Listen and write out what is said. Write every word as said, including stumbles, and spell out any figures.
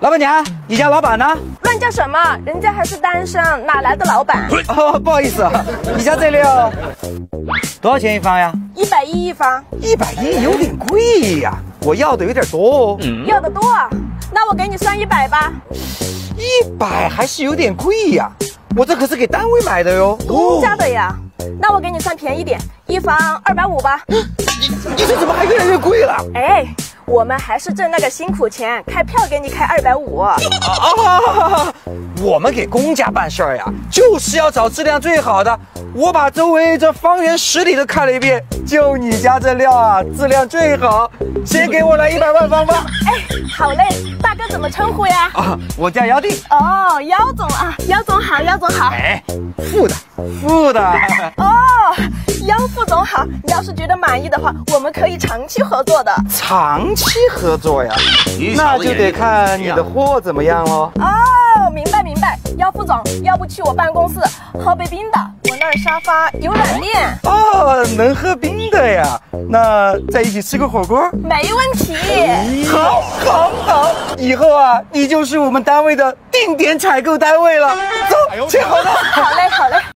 老板娘，你家老板呢？ 乱叫什么？人家还是单身，哪来的老板？ 哦，不好意思啊，你家这里哦，多少钱一方呀？ 一百一一方。 一百一有点贵呀，我要的有点多哦。 嗯、要的多，那我给你算一百吧。 一百还是有点贵呀，我这可是给单位买的哟。 公家的呀。哦、那我给你算便宜点，一房二百五吧。 你你这怎么还越来越贵了？ 哎。我们还是挣那个辛苦钱，开票给你开二百五。啊啊！我们给公家办事儿呀，就是要找质量最好的。我把周围这方圆十里都看了一遍，就你家这料啊，质量最好。先给我来一百万方吧。 哎，好嘞，大哥怎么称呼呀？ 啊，我叫姚定。 哦，姚总啊，姚总好，姚总好。 哎，副的，副的。 哦，姚副总好。你要是觉得满意的话，我们可以长期合作的。 长期合作呀？那就得看你的货怎么样喽。 哦，明白明白。姚副总，要不去我办公室喝杯冰的？我那儿沙发有软垫。 哦，能喝冰的呀？那在一起吃个火锅？ 没问题。 好，好，好！以后啊，你就是我们单位的定点采购单位了。走，签合同。 好嘞，好嘞。